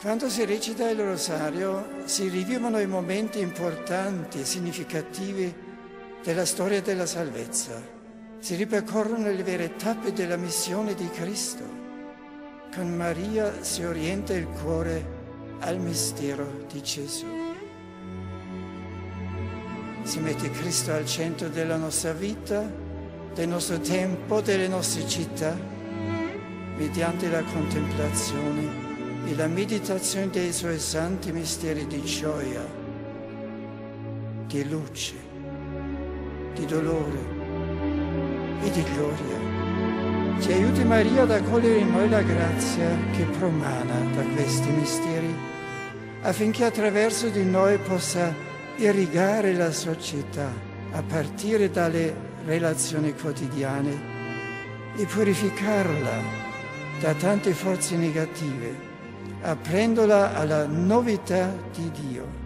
Quando si recita il rosario si rivivono i momenti importanti e significativi della storia della salvezza. Si ripercorrono le vere tappe della missione di Cristo. Con Maria si orienta il cuore al mistero di Gesù. Si mette Cristo al centro della nostra vita, del nostro tempo, delle nostre città, mediante la contemplazione e la meditazione dei suoi santi misteri di gioia, di luce, di dolore e di gloria. Ci aiuti Maria ad accogliere in noi la grazia che promana da questi misteri, affinché attraverso di noi possa irrigare la società a partire dalle relazioni quotidiane e purificarla da tante forze negative, aprendola alla novità di Dio.